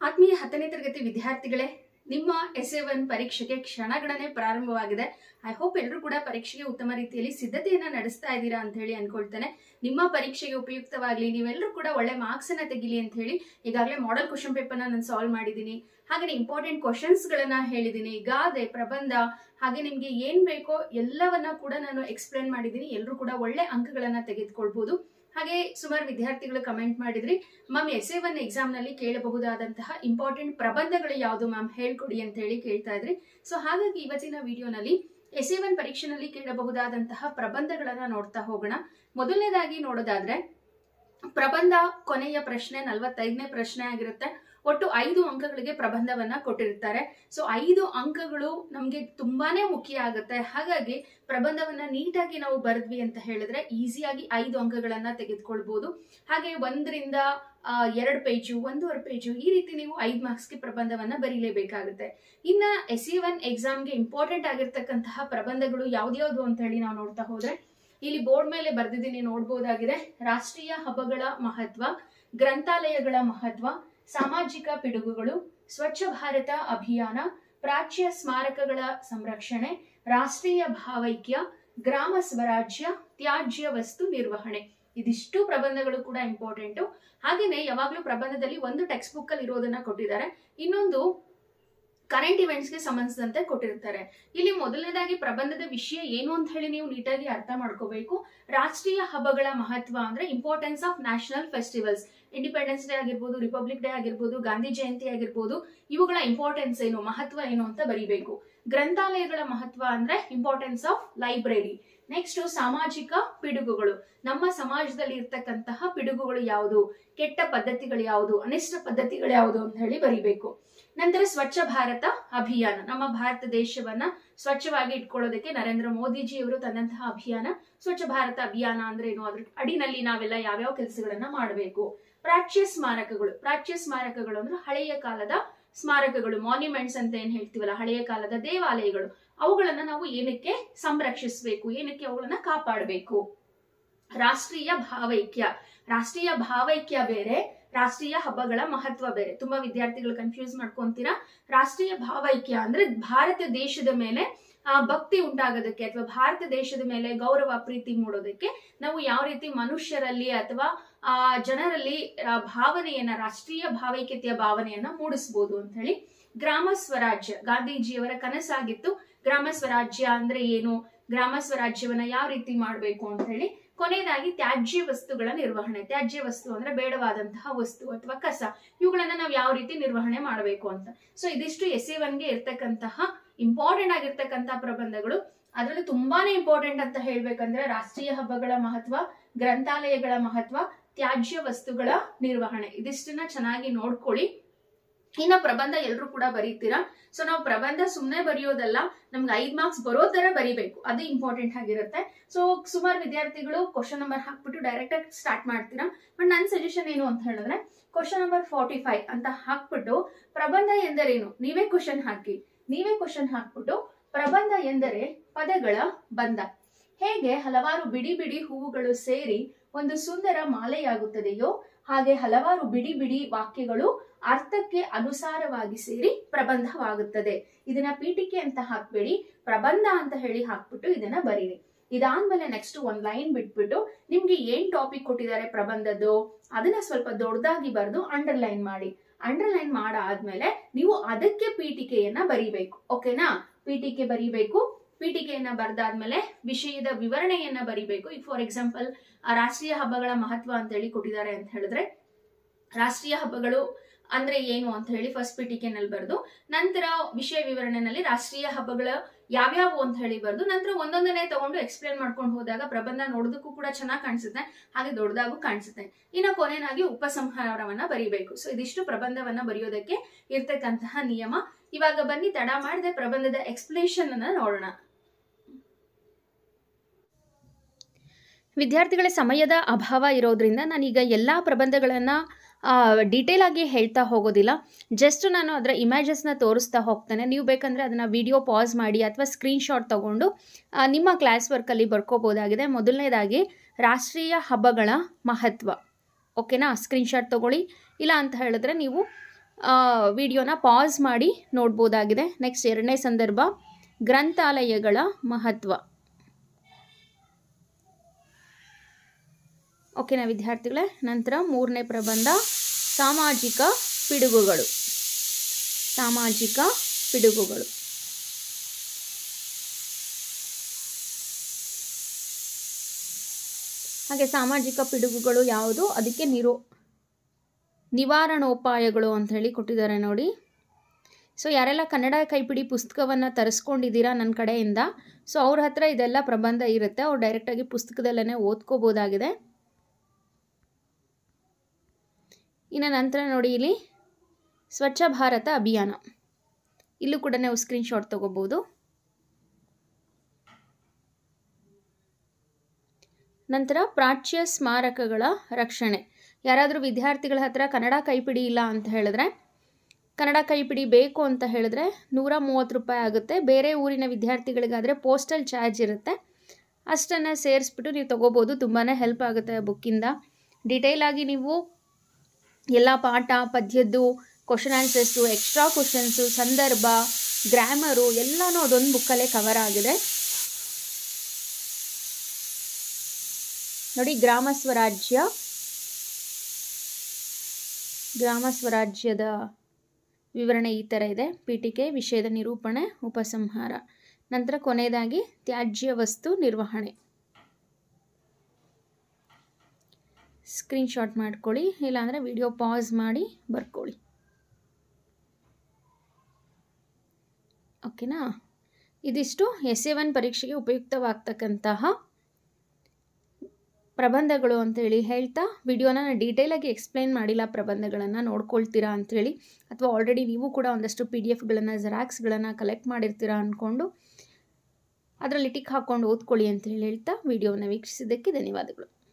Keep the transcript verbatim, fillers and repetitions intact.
ಆತ್ಮೀಯ ಹತ್ತನೇ ತರಗತಿ ವಿದ್ಯಾರ್ಥಿಗಳೇ, ನಿಮ್ಮ ಎಸ್ ಎ ಒನ್ ಪರೀಕ್ಷೆಗೆ ಕ್ಷಣಗಣನೆ ಪ್ರಾರಂಭವಾಗಿದೆ. ಐ ಹೋಪ್ ಎಲ್ಲರೂ ಕೂಡ ಪರೀಕ್ಷೆಗೆ ಉತ್ತಮ ರೀತಿಯಲ್ಲಿ ಸಿದ್ಧತೆಯನ್ನ ನಡೆಸ್ತಾ ಇದ್ದೀರಾ ಅಂತ ಹೇಳಿ ಅನ್ಕೊಳ್ತೇನೆ. ನಿಮ್ಮ ಪರೀಕ್ಷೆಗೆ ಉಪಯುಕ್ತವಾಗಲಿ, ನೀವೆಲ್ಲರೂ ಕೂಡ ಒಳ್ಳೆ ಮಾರ್ಕ್ಸ್ ಅನ್ನ ತೆಗಿಲಿ ಅಂತ ಹೇಳಿ ಈಗಾಗಲೇ ಮಾಡೆಲ್ ಕ್ವಶನ್ ಪೇಪರ್ ನಾನು ಸಾಲ್ವ್ ಮಾಡಿದ್ದೀನಿ. ಹಾಗೆ ಇಂಪಾರ್ಟೆಂಟ್ ಕ್ವಶನ್ಸ್ ಗಳನ್ನ ಹೇಳಿದ್ದೀನಿ, ಗಾದೆ, ಪ್ರಬಂಧ, ಹಾಗೆ ನಿಮ್ಗೆ ಏನ್ ಬೇಕೋ ಎಲ್ಲವನ್ನ ಕೂಡ ನಾನು ಎಕ್ಸ್ಪ್ಲೇನ್ ಮಾಡಿದ್ದೀನಿ. ಎಲ್ಲರೂ ಕೂಡ ಒಳ್ಳೆ ಅಂಕಗಳನ್ನ ತೆಗೆದುಕೊಳ್ಬಹುದು. ಹಾಗೆ ಸುಮಾರು ವಿದ್ಯಾರ್ಥಿಗಳು ಕಮೆಂಟ್ ಮಾಡಿದ್ರಿ, ma'am S A one exam ನಲ್ಲಿ ಕೇಳಬಹುದಾದಂತಹ ಇಂಪಾರ್ಟೆಂಟ್ ಪ್ರಬಂಧಗಳು ಯಾವುದು ಮ್ಯಾಮ್ ಹೇಳ್ಕೊಡಿ ಅಂತ ಹೇಳಿ ಕೇಳ್ತಾ ಇದ್ರಿ. ಸೊ ಹಾಗಾಗಿ ಇವತ್ತಿನ ವಿಡಿಯೋನಲ್ಲಿ ಎಸ್ ಎ ಒನ್ ಪರೀಕ್ಷೆನಲ್ಲಿ ಕೇಳಬಹುದಾದಂತಹ ಪ್ರಬಂಧಗಳನ್ನ ನೋಡ್ತಾ ಹೋಗೋಣ. ಮೊದಲನೇದಾಗಿ ನೋಡೋದಾದ್ರೆ ಪ್ರಬಂಧ ಕೊನೆಯ ಪ್ರಶ್ನೆ ನಲವತ್ತೈದನೇ ಪ್ರಶ್ನೆ ಆಗಿರುತ್ತೆ. ಒಟ್ಟು ಐದು ಅಂಕಗಳಿಗೆ ಪ್ರಬಂಧವನ್ನ ಕೊಟ್ಟಿರ್ತಾರೆ. ಸೊ ಐದು ಅಂಕಗಳು ನಮ್ಗೆ ತುಂಬಾನೇ ಮುಖ್ಯ ಆಗುತ್ತೆ. ಹಾಗಾಗಿ ಪ್ರಬಂಧವನ್ನ ನೀಟಾಗಿ ನಾವು ಬರೆದ್ವಿ ಅಂತ ಹೇಳಿದ್ರೆ ಈಸಿಯಾಗಿ ಐದು ಅಂಕಗಳನ್ನ ತೆಗೆದುಕೊಳ್ಬಹುದು. ಹಾಗೆ ಒಂದರಿಂದ ಎರಡು ಪೇಜು, ಒಂದೂವರೆ ಪೇಜು, ಈ ರೀತಿ ನೀವು ಐದು ಮಾರ್ಕ್ಸ್ಗೆ ಪ್ರಬಂಧವನ್ನ ಬರೀಲೇಬೇಕಾಗುತ್ತೆ. ಇನ್ನ ಎಸ್ ಎ ಒನ್ ಎಕ್ಸಾಮ್ಗೆ ಇಂಪಾರ್ಟೆಂಟ್ ಆಗಿರ್ತಕ್ಕಂತಹ ಪ್ರಬಂಧಗಳು ಯಾವ್ದ್ಯಾವ್ದು ಅಂತ ಹೇಳಿ ನಾವು ನೋಡ್ತಾ ಹೋದ್ರೆ ಇಲ್ಲಿ ಬೋರ್ಡ್ ಮೇಲೆ ಬರ್ದಿದ್ದೀನಿ, ನೋಡ್ಬೋದಾಗಿದೆ. ರಾಷ್ಟ್ರೀಯ ಹಬ್ಬಗಳ ಮಹತ್ವ, ಗ್ರಂಥಾಲಯಗಳ ಮಹತ್ವ, ಸಾಮಾಜಿಕ ಪಿಡುಗುಗಳು, ಸ್ವಚ್ಛ ಭಾರತ ಅಭಿಯಾನ, ಪ್ರಾಚ್ಯ ಸ್ಮಾರಕಗಳ ಸಂರಕ್ಷಣೆ, ರಾಷ್ಟ್ರೀಯ ಭಾವೈಕ್ಯ, ಗ್ರಾಮ ಸ್ವರಾಜ್ಯ, ತ್ಯಾಜ್ಯ ವಸ್ತು ನಿರ್ವಹಣೆ. ಇದಿಷ್ಟು ಪ್ರಬಂಧಗಳು ಕೂಡ ಇಂಪಾರ್ಟೆಂಟ್. ಹಾಗೇನೆ ಯಾವಾಗ್ಲೂ ಪ್ರಬಂಧದಲ್ಲಿ ಒಂದು ಟೆಕ್ಸ್ಟ್ ಬುಕ್ ಅಲ್ಲಿ ಇರೋದನ್ನ ಕೊಟ್ಟಿದ್ದಾರೆ, ಇನ್ನೊಂದು ಕರೆಂಟ್ ಇವೆಂಟ್ಸ್ ಗೆ ಸಂಬಂಧಿಸಿದಂತೆ ಕೊಟ್ಟಿರ್ತಾರೆ. ಇಲ್ಲಿ ಮೊದಲನೇದಾಗಿ ಪ್ರಬಂಧದ ವಿಷಯ ಏನು ಅಂತ ಹೇಳಿ ನೀವು ನೀಟಾಗಿ ಅರ್ಥ ಮಾಡ್ಕೋಬೇಕು. ರಾಷ್ಟ್ರೀಯ ಹಬ್ಬಗಳ ಮಹತ್ವ ಅಂದ್ರೆ importance of national festivals. Independence day ಆಗಿರ್ಬೋದು, ರಿಪಬ್ಲಿಕ್ ಡೇ ಆಗಿರ್ಬೋದು, ಗಾಂಧಿ ಜಯಂತಿ ಆಗಿರ್ಬೋದು, ಇವುಗಳ ಇಂಪಾರ್ಟೆನ್ಸ್ ಏನು, ಮಹತ್ವ ಏನು ಅಂತ ಬರೀಬೇಕು. ಗ್ರಂಥಾಲಯಗಳ ಮಹತ್ವ ಅಂದ್ರೆ ಇಂಪಾರ್ಟೆನ್ಸ್ ಆಫ್ ಲೈಬ್ರರಿ. ನೆಕ್ಸ್ಟ್ ಸಾಮಾಜಿಕ ಪಿಡುಗುಗಳು, ನಮ್ಮ ಸಮಾಜದಲ್ಲಿ ಇರ್ತಕ್ಕಂತಹ ಪಿಡುಗುಗಳು ಯಾವುದು, ಕೆಟ್ಟ ಪದ್ಧತಿಗಳು ಯಾವುದು, ಅನಿಷ್ಟ ಪದ್ಧತಿಗಳು ಯಾವುದು ಅಂತ ಹೇಳಿ ಬರೀಬೇಕು. ನಂತರ ಸ್ವಚ್ಛ ಭಾರತ ಅಭಿಯಾನ, ನಮ್ಮ ಭಾರತ ದೇಶವನ್ನ ಸ್ವಚ್ಛವಾಗಿ ಇಟ್ಕೊಳ್ಳೋದಕ್ಕೆ ನರೇಂದ್ರ ಮೋದಿಜಿ ಅವರು ತಂದಂತಹ ಅಭಿಯಾನ ಸ್ವಚ್ಛ ಭಾರತ ಅಭಿಯಾನ ಅಂದ್ರೆ ಏನು, ಅದ್ರ ಅಡಿನಲ್ಲಿ ನಾವೆಲ್ಲ ಯಾವ್ಯಾವ ಕೆಲಸಗಳನ್ನ ಮಾಡಬೇಕು. ಪ್ರಾಚ್ಯ ಸ್ಮಾರಕಗಳು, ಪ್ರಾಚ್ಯ ಸ್ಮಾರಕಗಳು ಅಂದ್ರೆ ಹಳೆಯ ಕಾಲದ ಸ್ಮಾರಕಗಳು, ಮಾನ್ಯುಮೆಂಟ್ಸ್ ಅಂತ ಏನ್ ಹೇಳ್ತೀವಲ್ಲ, ಹಳೆಯ ಕಾಲದ ದೇವಾಲಯಗಳು, ಅವುಗಳನ್ನ ನಾವು ಏನಕ್ಕೆ ಸಂರಕ್ಷಿಸಬೇಕು, ಏನಕ್ಕೆ ಅವುಗಳನ್ನ ಕಾಪಾಡಬೇಕು. ರಾಷ್ಟ್ರೀಯ ಭಾವೈಕ್ಯ, ರಾಷ್ಟ್ರೀಯ ಭಾವೈಕ್ಯ ಬೇರೆ, ರಾಷ್ಟ್ರೀಯ ಹಬ್ಬಗಳ ಮಹತ್ವ ಬೇರೆ. ತುಂಬಾ ವಿದ್ಯಾರ್ಥಿಗಳು ಕನ್ಫ್ಯೂಸ್ ಮಾಡ್ಕೊಂತೀರಾ. ರಾಷ್ಟ್ರೀಯ ಭಾವೈಕ್ಯ ಅಂದ್ರೆ ಭಾರತ ದೇಶದ ಮೇಲೆ ಆ ಭಕ್ತಿ ಉಂಟಾಗೋದಕ್ಕೆ ಅಥವಾ ಭಾರತ ದೇಶದ ಮೇಲೆ ಗೌರವ ಪ್ರೀತಿ ಮೂಡೋದಕ್ಕೆ ನಾವು ಯಾವ ರೀತಿ ಮನುಷ್ಯರಲ್ಲಿ ಅಥವಾ ಆ ಜನರಲ್ಲಿ ಭಾವನೆಯನ್ನ, ರಾಷ್ಟ್ರೀಯ ಭಾವೈಕ್ಯತೆಯ ಭಾವನೆಯನ್ನ ಮೂಡಿಸಬಹುದು ಅಂತ ಹೇಳಿ. ಗ್ರಾಮ ಸ್ವರಾಜ್ಯ, ಗಾಂಧೀಜಿಯವರ ಕನಸಾಗಿತ್ತು. ಗ್ರಾಮ ಸ್ವರಾಜ್ಯ ಅಂದ್ರೆ ಏನು, ಗ್ರಾಮ ಸ್ವರಾಜ್ಯವನ್ನ ಯಾವ ರೀತಿ ಮಾಡಬೇಕು ಅಂತ ಹೇಳಿ. ಕೊನೆಯದಾಗಿ ತ್ಯಾಜ್ಯ ವಸ್ತುಗಳ ನಿರ್ವಹಣೆ. ತ್ಯಾಜ್ಯ ವಸ್ತು ಅಂದ್ರೆ ಬೇಡವಾದಂತಹ ವಸ್ತು ಅಥವಾ ಕಸ, ಇವುಗಳನ್ನ ನಾವು ಯಾವ ರೀತಿ ನಿರ್ವಹಣೆ ಮಾಡಬೇಕು ಅಂತ. ಸೊ ಇದಿಷ್ಟು ಎಸ್ ಎ ಒನ್ಗೆ ಇರ್ತಕ್ಕಂತಹ ಇಂಪಾರ್ಟೆಂಟ್ ಆಗಿರ್ತಕ್ಕಂತಹ ಪ್ರಬಂಧಗಳು. ಅದರಲ್ಲೂ ತುಂಬಾನೇ ಇಂಪಾರ್ಟೆಂಟ್ ಅಂತ ಹೇಳ್ಬೇಕಂದ್ರೆ ರಾಷ್ಟ್ರೀಯ ಹಬ್ಬಗಳ ಮಹತ್ವ, ಗ್ರಂಥಾಲಯಗಳ ಮಹತ್ವ, ತ್ಯಾಜ್ಯ ವಸ್ತುಗಳ ನಿರ್ವಹಣೆ. ಇದಿಷ್ಟನ್ನ ಚೆನ್ನಾಗಿ ನೋಡ್ಕೊಳ್ಳಿ. ಇನ್ನ ಪ್ರಬಂಧ ಎಲ್ರು ಕೂಡ ಬರೀತೀರಾ. ಸೊ ನಾವು ಪ್ರಬಂಧ ಸುಮ್ನೆ ಬರೆಯೋದಲ್ಲ, ನಮ್ಗೆ ಐದ್ ಮಾರ್ಕ್ಸ್ ಬರೋ ತರ ಬರೀಬೇಕು, ಅದು ಇಂಪಾರ್ಟೆಂಟ್ ಆಗಿರುತ್ತೆ. ಸೊ ಸುಮಾರು ವಿದ್ಯಾರ್ಥಿಗಳು ಕ್ವಶನ್ ನಂಬರ್ ಹಾಕ್ಬಿಟ್ಟು ಡೈರೆಕ್ಟ್ ಆಗಿ ಸ್ಟಾರ್ಟ್ ಮಾಡ್ತೀರಾ. ಬಟ್ ನನ್ನ ಸಜೆಷನ್ ಏನು ಅಂತ ಹೇಳಿದ್ರೆ ಕ್ವಶನ್ ನಂಬರ್ ಫಾರ್ಟಿ ಫೈವ್ ಅಂತ ಹಾಕ್ಬಿಟ್ಟು ಪ್ರಬಂಧ ಎಂದರೇನು ನೀವೇ ಕ್ವಶನ್ ಹಾಕಿ. ನೀವೇ ಕ್ವಶನ್ ಹಾಕ್ಬಿಟ್ಟು ಪ್ರಬಂಧ ಎಂದರೆ ಪದಗಳ ಬಂಧ, ಹೇಗೆ ಹಲವಾರು ಬಿಡಿ ಬಿಡಿ ಹೂವುಗಳು ಸೇರಿ ಒಂದು ಸುಂದರ ಮಾಲೆಯಾಗುತ್ತದೆಯೋ ಹಾಗೆ ಹಲವಾರು ಬಿಡಿ ಬಿಡಿ ವಾಕ್ಯಗಳು ಅರ್ಥಕ್ಕೆ ಅನುಸಾರವಾಗಿ ಸೇರಿ ಪ್ರಬಂಧವಾಗುತ್ತದೆ. ಇದನ್ನ ಪೀಠಿಕೆ ಅಂತ ಹಾಕ್ಬೇಡಿ, ಪ್ರಬಂಧ ಅಂತ ಹೇಳಿ ಹಾಕ್ಬಿಟ್ಟು ಇದನ್ನ ಬರೀರಿ. ಇದಾದ್ಮೇಲೆ ನೆಕ್ಸ್ಟ್ ಒಂದ್ ಲೈನ್ ಬಿಟ್ಬಿಟ್ಟು ನಿಮ್ಗೆ ಏನ್ ಟಾಪಿಕ್ ಕೊಟ್ಟಿದ್ದಾರೆ ಪ್ರಬಂಧದ್ದು ಅದನ್ನ ಸ್ವಲ್ಪ ದೊಡ್ಡದಾಗಿ ಬರೆದು ಅಂಡರ್ಲೈನ್ ಮಾಡಿ. ಅಂಡರ್ಲೈನ್ ಮಾಡಾದ್ಮೇಲೆ ನೀವು ಅದಕ್ಕೆ ಪೀಠಿಕೆಯನ್ನ ಬರೀಬೇಕು. ಓಕೆನಾ, ಪೀಠಿಕೆ ಬರೀಬೇಕು. ಪೀಠಿಕೆಯನ್ನ ಬರ್ದಾದ್ಮೇಲೆ ವಿಷಯದ ವಿವರಣೆಯನ್ನ ಬರೀಬೇಕು. ಈಗ ಫಾರ್ ಎಕ್ಸಾಂಪಲ್ ರಾಷ್ಟ್ರೀಯ ಹಬ್ಬಗಳ ಮಹತ್ವ ಅಂತ ಹೇಳಿ ಕೊಟ್ಟಿದ್ದಾರೆ ಅಂತ ಹೇಳಿದ್ರೆ ರಾಷ್ಟ್ರೀಯ ಹಬ್ಬಗಳು ಅಂದ್ರೆ ಏನು ಅಂತ ಹೇಳಿ ಫಸ್ಟ್ ಪೀಠಿಕೆನಲ್ಲಿ ಬರೆದು, ನಂತರ ವಿಷಯ ವಿವರಣೆನಲ್ಲಿ ರಾಷ್ಟ್ರೀಯ ಹಬ್ಬಗಳ ಯಾವ್ಯಾವು ಅಂತ ಹೇಳಿ ಬರೆದು, ನಂತರ ಒಂದೊಂದನ್ನೇ ತಗೊಂಡು ಎಕ್ಸ್ಪ್ಲೇನ್ ಮಾಡ್ಕೊಂಡು ಹೋದಾಗ ಪ್ರಬಂಧ ನೋಡೋದಕ್ಕೂ ಕೂಡ ಚೆನ್ನಾಗಿ ಕಾಣಿಸುತ್ತೆ, ಹಾಗೆ ದೊಡ್ಡದಾಗೂ ಕಾಣಿಸುತ್ತೆ. ಇನ್ನು ಕೊನೆಯದಾಗಿ ಉಪಸಂಹಾರವನ್ನ ಬರೀಬೇಕು. ಸೊ ಇದಿಷ್ಟು ಪ್ರಬಂಧವನ್ನ ಬರೆಯೋದಕ್ಕೆ ಇರ್ತಕ್ಕಂತಹ ನಿಯಮ. ಇವಾಗ ಬನ್ನಿ ತಡ ಮಾಡದೆ ಪ್ರಬಂಧದ ಎಕ್ಸ್ಪ್ಲೇಷನ್ ಅನ್ನ ನೋಡೋಣ. ವಿದ್ಯಾರ್ಥಿಗಳ ಸಮಯದ ಅಭಾವ ಇರೋದ್ರಿಂದ ನಾನೀಗ ಎಲ್ಲ ಪ್ರಬಂಧಗಳನ್ನು ಡೀಟೇಲ್ ಆಗಿ ಹೇಳ್ತಾ ಹೋಗೋದಿಲ್ಲ. ಜಸ್ಟ್ ನಾನು ಅದರ ಇಮೇಜಸ್ನ ತೋರಿಸ್ತಾ ಹೋಗ್ತೇನೆ. ನೀವು ಬೇಕಂದರೆ ಅದನ್ನು ವಿಡಿಯೋ ಪಾಸ್ ಮಾಡಿ ಅಥವಾ ಸ್ಕ್ರೀನ್ಶಾಟ್ ತೊಗೊಂಡು ನಿಮ್ಮ ಕ್ಲಾಸ್ ವರ್ಕಲ್ಲಿ ಬರ್ಕೋಬೋದಾಗಿದೆ. ಮೊದಲನೇದಾಗಿ ರಾಷ್ಟ್ರೀಯ ಹಬ್ಬಗಳ ಮಹತ್ವ. ಓಕೆನಾ, ಸ್ಕ್ರೀನ್ಶಾಟ್ ತೊಗೊಳ್ಳಿ. ಇಲ್ಲ ಅಂತ ಹೇಳಿದ್ರೆ ನೀವು ವಿಡಿಯೋನ ಪಾಸ್ ಮಾಡಿ ನೋಡ್ಬೋದಾಗಿದೆ. ನೆಕ್ಸ್ಟ್ ಎರಡನೇ ಸಂದರ್ಭ ಗ್ರಂಥಾಲಯಗಳ ಮಹತ್ವ. ಓಕೆನಾ ವಿದ್ಯಾರ್ಥಿಗಳೇ. ನಂತರ ಮೂರನೇ ಪ್ರಬಂಧ ಸಾಮಾಜಿಕ ಪಿಡುಗುಗಳು. ಸಾಮಾಜಿಕ ಪಿಡುಗುಗಳು. ಹಾಗೆ ಸಾಮಾಜಿಕ ಪಿಡುಗುಗಳು ಯಾವುದು, ಅದಕ್ಕೆ ನಿರೋ ನಿವಾರಣೋಪಾಯಗಳು ಅಂತ ಹೇಳಿ ಕೊಟ್ಟಿದ್ದಾರೆ ನೋಡಿ. ಸೊ ಯಾರೆಲ್ಲ ಕನ್ನಡ ಕೈಪಿಡಿ ಪುಸ್ತಕವನ್ನು ತರಿಸ್ಕೊಂಡಿದ್ದೀರಾ ನನ್ನ ಕಡೆಯಿಂದ, ಸೊ ಅವ್ರ ಹತ್ರ ಇದೆಲ್ಲ ಪ್ರಬಂಧ ಇರುತ್ತೆ, ಅವ್ರು ಡೈರೆಕ್ಟಾಗಿ ಪುಸ್ತಕದಲ್ಲೇ ಓದ್ಕೋಬೋದಾಗಿದೆ. ಇನ್ನು ನಂತರ ನೋಡಿ ಇಲ್ಲಿ ಸ್ವಚ್ಛ ಭಾರತ ಅಭಿಯಾನ, ಇಲ್ಲೂ ಕೂಡ ನೀವು ಸ್ಕ್ರೀನ್ಶಾಟ್ ತಗೋಬೋದು. ನಂತರ ಪ್ರಾಚ್ಯ ಸ್ಮಾರಕಗಳ ರಕ್ಷಣೆ. ಯಾರಾದರೂ ವಿದ್ಯಾರ್ಥಿಗಳ ಹತ್ರ ಕನ್ನಡ ಕೈಪಿಡಿ ಇಲ್ಲ ಅಂತ ಹೇಳಿದ್ರೆ, ಕನ್ನಡ ಕೈಪಿಡಿ ಬೇಕು ಅಂತ ಹೇಳಿದ್ರೆ ನೂರ ಮೂವತ್ತು ರೂಪಾಯಿ ಆಗುತ್ತೆ. ಬೇರೆ ಊರಿನ ವಿದ್ಯಾರ್ಥಿಗಳಿಗಾದರೆ ಪೋಸ್ಟಲ್ ಚಾರ್ಜ್ ಇರುತ್ತೆ, ಅಷ್ಟನ್ನು ಸೇರಿಸ್ಬಿಟ್ಟು ನೀವು ತೊಗೋಬೋದು. ತುಂಬಾ ಹೆಲ್ಪ್ ಆಗುತ್ತೆ ಬುಕ್ಕಿಂದ. ಡೀಟೇಲ್ ಆಗಿ ನೀವು ಎಲ್ಲ ಪಾಠ, ಪದ್ಯದ್ದು, ಕ್ವಶನ್ ಆನ್ಸರ್ಸು, ಎಕ್ಸ್ಟ್ರಾ ಕ್ವಶನ್ಸು, ಸಂದರ್ಭ, ಗ್ರಾಮರು ಎಲ್ಲನೂ ಅದೊಂದು ಬುಕ್ಕಲ್ಲೇ ಕವರ್ ಆಗಿದೆ ನೋಡಿ. ಗ್ರಾಮ ಸ್ವರಾಜ್ಯ, ಗ್ರಾಮ ಸ್ವರಾಜ್ಯದ ವಿವರಣೆ ಈ ಥರ ಇದೆ. ಪೀಠಿಕೆ, ವಿಷಯದ ನಿರೂಪಣೆ, ಉಪಸಂಹಾರ. ನಂತರ ಕೊನೆಯದಾಗಿ ತ್ಯಾಜ್ಯ ವಸ್ತು ನಿರ್ವಹಣೆ. ಸ್ಕ್ರೀನ್ಶಾಟ್ ಮಾಡ್ಕೊಳ್ಳಿ, ಇಲ್ಲಾಂದರೆ ವಿಡಿಯೋ ಪಾಸ್ ಮಾಡಿ ಬರ್ಕೊಳ್ಳಿ. ಓಕೆನಾ. ಇದಿಷ್ಟು ಎಸ್ ಎ ಒನ್ ಪರೀಕ್ಷೆಗೆ ಉಪಯುಕ್ತವಾಗ್ತಕ್ಕಂತಹ ಪ್ರಬಂಧಗಳು ಅಂತೇಳಿ ಹೇಳ್ತಾ, ವಿಡಿಯೋನ ನಾನು ಡೀಟೇಲಾಗಿ ಎಕ್ಸ್ಪ್ಲೈನ್ ಮಾಡಿಲ್ಲ, ಪ್ರಬಂಧಗಳನ್ನು ನೋಡ್ಕೊಳ್ತೀರಾ ಅಂಥೇಳಿ, ಅಥವಾ ಆಲ್ರೆಡಿ ನೀವು ಕೂಡ ಒಂದಷ್ಟು ಪಿ ಡಿ ಎಫ್ಗಳನ್ನು ಜೆರಾಕ್ಸ್ಗಳನ್ನು ಕಲೆಕ್ಟ್ ಮಾಡಿರ್ತೀರಾ ಅಂದ್ಕೊಂಡು ಅದರಲ್ಲಿ ಟಿಕ್ ಹಾಕ್ಕೊಂಡು ಓದ್ಕೊಳ್ಳಿ ಅಂತೇಳಿ ಹೇಳ್ತಾ ವಿಡಿಯೋನ ವೀಕ್ಷಿಸಿದ್ದಕ್ಕೆ ಧನ್ಯವಾದಗಳು.